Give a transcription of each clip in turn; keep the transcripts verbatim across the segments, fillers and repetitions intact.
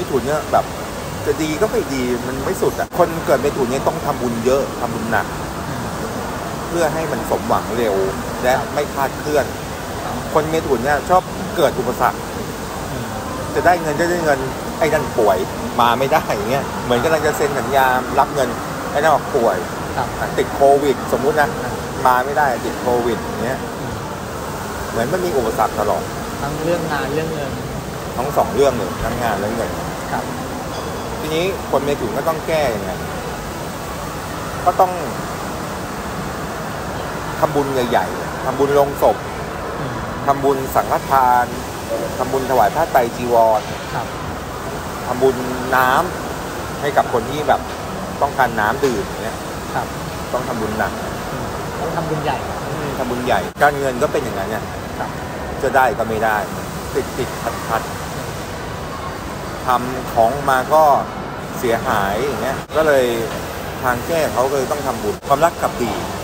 ถุนเนี่ยแบบจะดีก็ไม่ดีมันไม่สุดอ่ะคนเกิดเมถุนเนี่ยต้องทำบุญเยอะทำบุญหนักเพื่อให้มันสมหวังเร็วและไม่คลาดเคลื่อนคนเมถุนเนี่ยชอบเกิดอุปสรรคจะได้เงินจะได้เงินไอ้นั่นป่วยมาไม่ได้อย่างเงี้ยเหมือนกำลังจะเซ็นสัญญารับเงินไอ้นั่นบอกป่วยติดโควิดสมมุตินะมาไม่ได้ติดโควิดอย่างเงี้ยเหมือนมันมีอุปสรรคตลอดทั้งเรื่องงานเรื่องเงินทั้งสองเรื่องเลยทั้งงานและเงินครับทีนี้คนเมถุนก็ต้องแก้ยังไงก็ต้องทำบุญใหญ่ๆทำบุญลงศพทำบุญสังฆทานทำบุญถวายผ้าไตรจีวรทำบุญน้ำให้กับคนที่แบบต้องการน้ำดื่มอย่างเงี้ยต้องทำบุญหนักต้องทำบุญใหญ่ทำบุญใหญ่การเงินก็เป็นอย่างนั้นเนี่ยจะได้ก็ไม่ได้ติดติดขัดขัดทำของมาก็เสียหายอย่างเงี้ยก็เลยทางแก้เขาเลยต้องทำบุญความรักกับดี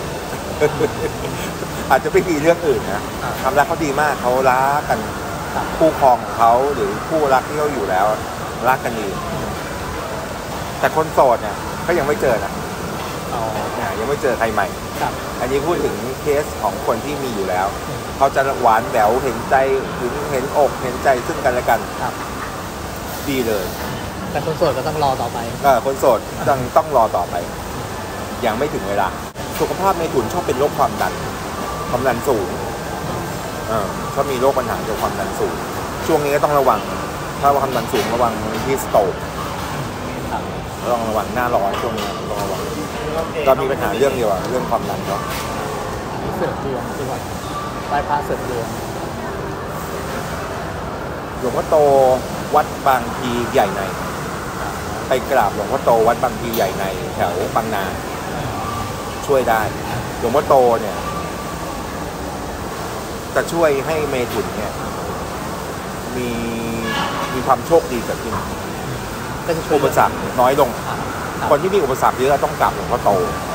อาจจะไม่ดีเรื่องอื่นนะความรักเขาดีมากเขารักกันคู่ครองของเขาหรือคู่รักที่เขาอยู่แล้วรักกันดีแต่คนโสดเนี่ยก็ยังไม่เจอนะอ๋อยังไม่เจอใครใหม่อันนี้พูดถึงเคสของคนที่มีอยู่แล้วเขาจะหวานแหววเห็นใจถึงเห็นอกเห็นใจซึ่งกันและกันดีเลยแต่คนโสดก็ต้องรอต่อไปเออคนโสดต้องต้องรอต่อไปยังไม่ถึงเวลาสุขภาพเมถุนชอบเป็นโรคความดันความดันสูงเออชอบมีโรคปัญหาเกี่ยวกับความดันสูงช่วงนี้ก็ต้องระวังถ้าความดันสูงระวังที่สโตรกต้องระวังหน้าร้อนช่วงนี้ต้องระวังก็มีปัญหาเรื่องเดียวเรื่องความดันเนาะเสริมดวงที่วัดไหว้พระเสริมดวงหลวงพ่อโตวัดบางพีใหญ่ในไปกราบหลวงพ่อโตวัดบางพีใหญ่ในแถวบางนาช่วยได้หลวงพ่อโตเนี่ยจะช่วยให้เมถุนเนี่ยมีมีความโชคดีเกิดขึ้นอุปสรรคน้อยลงคนที่มีอุปสรรคเยอะต้องกราบหลวงพ่อโต